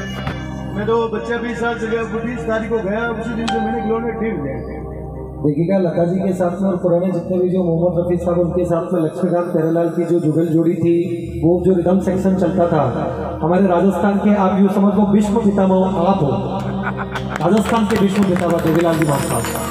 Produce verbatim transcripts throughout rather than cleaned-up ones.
मैं तो बच्चा बीस साल से गया, बीस तारीख को गया, उसी दिन से मैंने खिलौने ठीक गए। देखिएगा लता जी के साथ में और पुराने जितने भी जो मोहम्मद रफी साहब उनके साथ में लक्ष्मीकांत प्यारेलाल की जो जुगल जोड़ी थी, वो जो रिदम सेक्शन चलता था हमारे राजस्थान के, आप यूँ समझ लो विश्व पितामह आप हो, राजस्थान के विश्व पितामह देवीलाल जी साहब।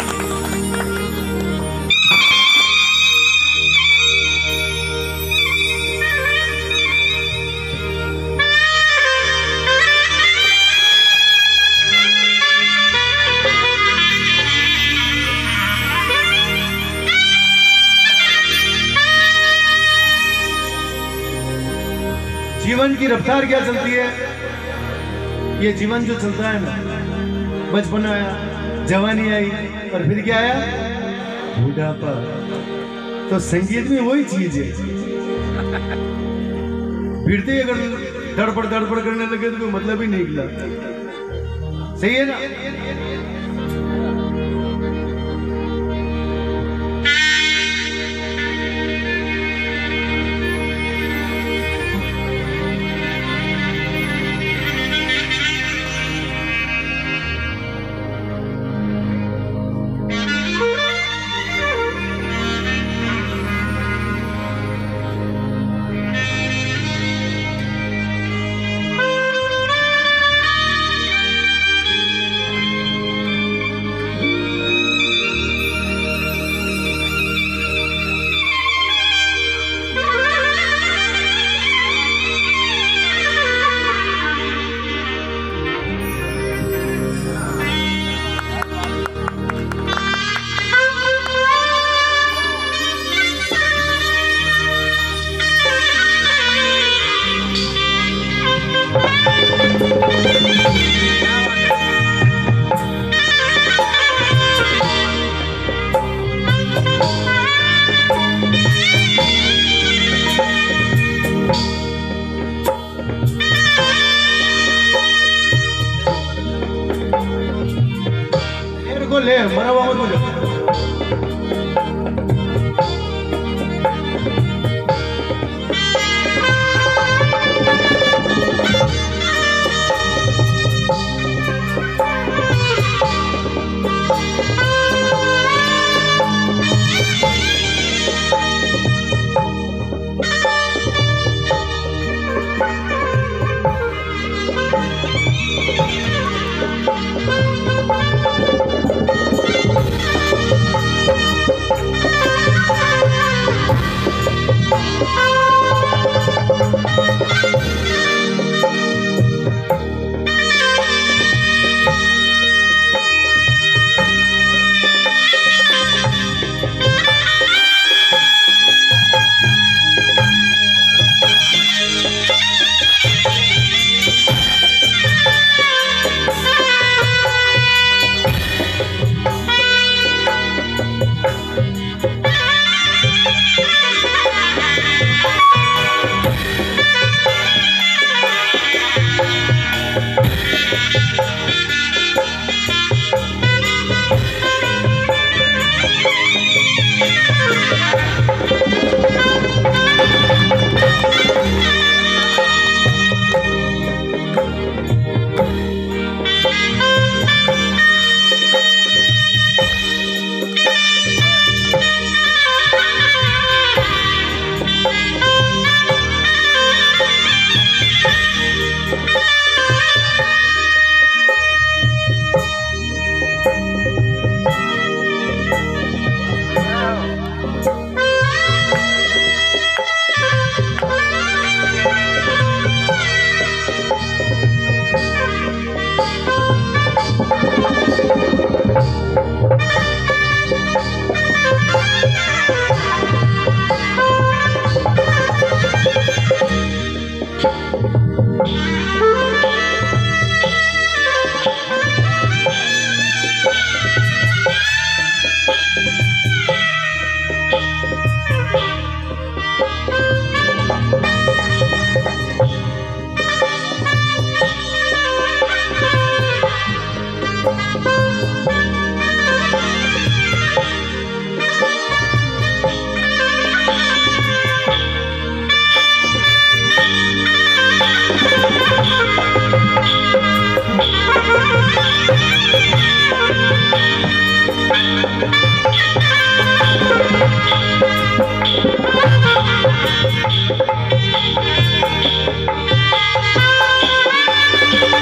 जीवन की रफ्तार क्या चलती है, ये जीवन जो चलता है ना, बचपन आया, जवानी आई और फिर क्या आया, बुढ़ापा। तो संगीत में वही चीज है, भिड़ते अगर धड़पड़ धड़पड़ करने लगे तो कोई मतलब ही नहीं निकला। सही है ना? ले मरा हुआ मत बोलो।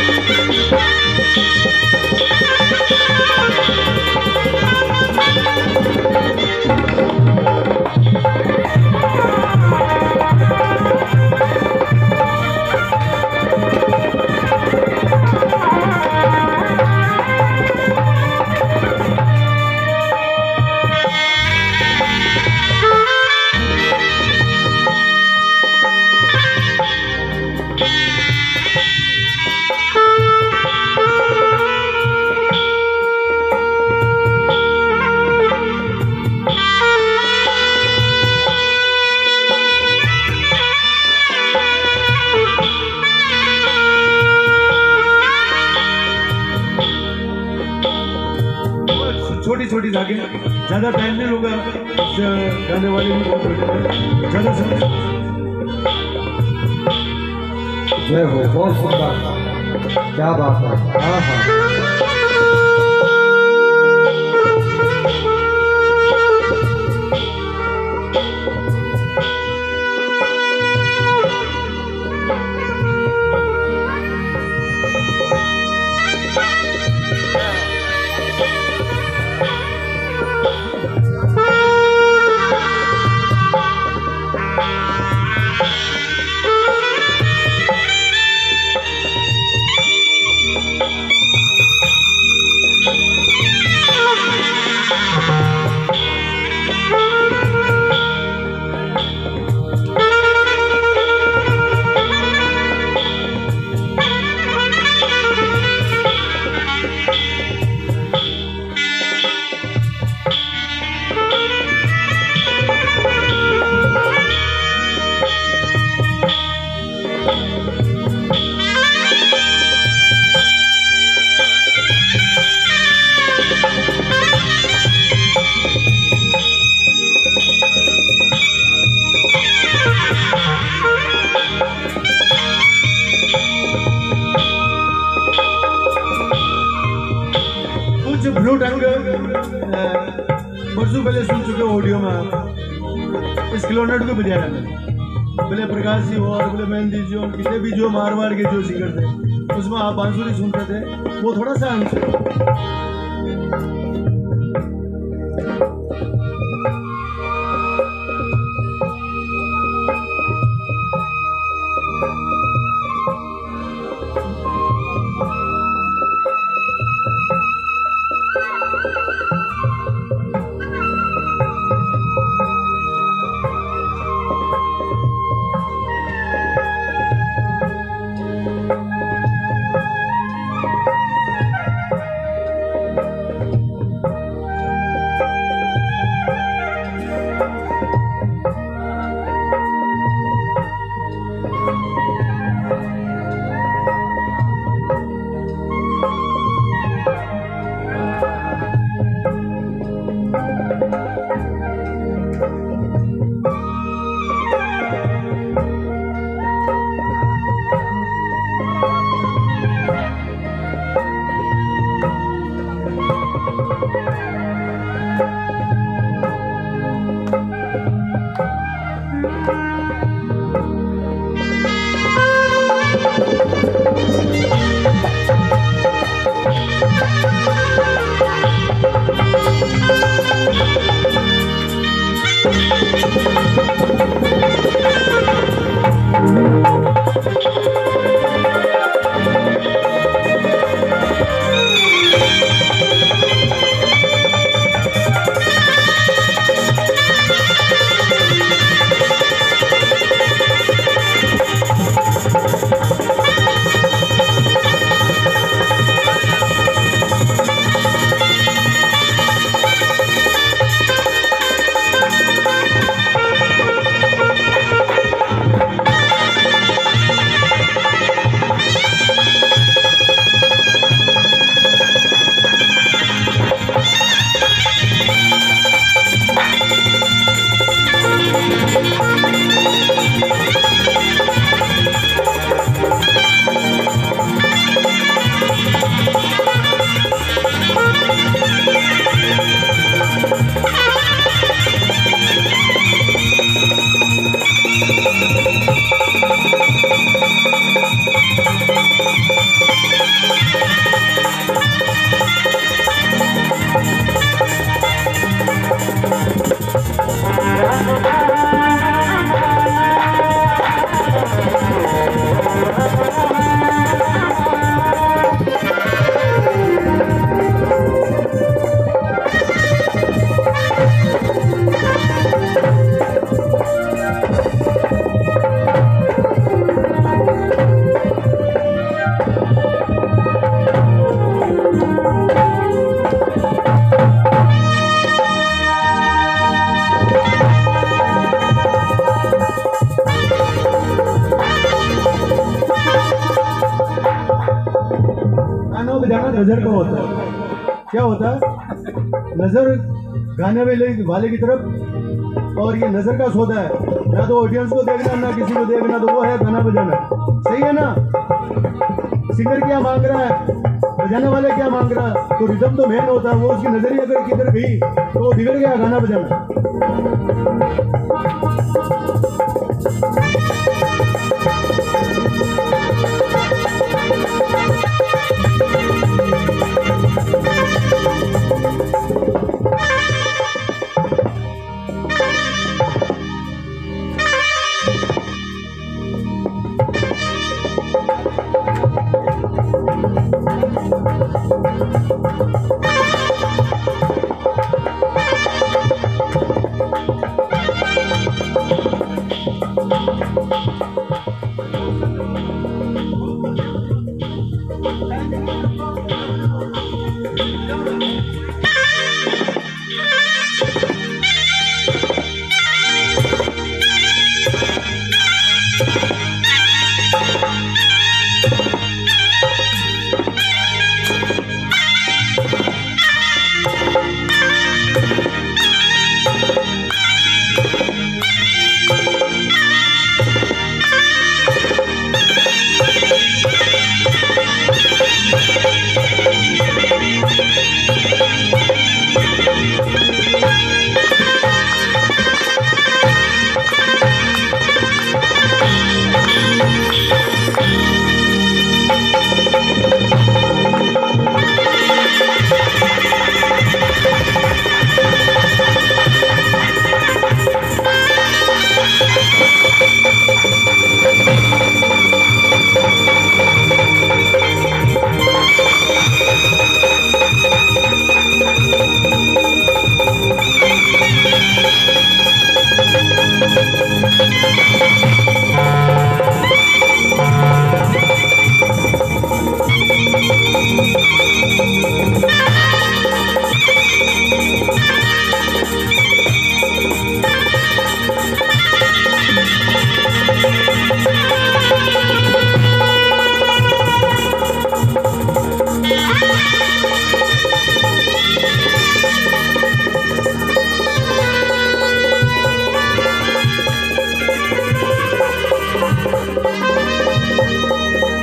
छोटी छोटी धागे, ज्यादा टाइम नहीं लूंगा, गाने वाले भी बहुत बैठे हैं, ज्यादा समय। जय हो, बहुत सुंदर, क्या बात है। हाँ हाँ ब्लू टंग परसों पहले सुन चुके ऑडियो में आप इस क्लोनेट को बजाया मैंने, बोले प्रकाश जी हो और बोले मेहंदी जी और कितने भी जो मारवाड़ के जो सिंगर थे उसमें आप बांसुरी सुनते थे, वो थोड़ा सा आंसर गाना बजाना नजर का होता है। क्या होता है? नजर गाने वाले वाले की तरफ, और ये नजर का सौदा है, ना तो ऑडियंस को देखना ना किसी को देखना, तो वो है गाना बजाना। सही है ना? सिंगर क्या मांग रहा है, बजाने वाले क्या मांग रहा है, तो रिदम तो मेन होता है। वो उसकी नजर ही अगर किधर गई तो वो बिगड़ गया गाना बजाना।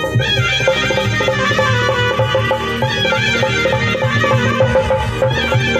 Thank you.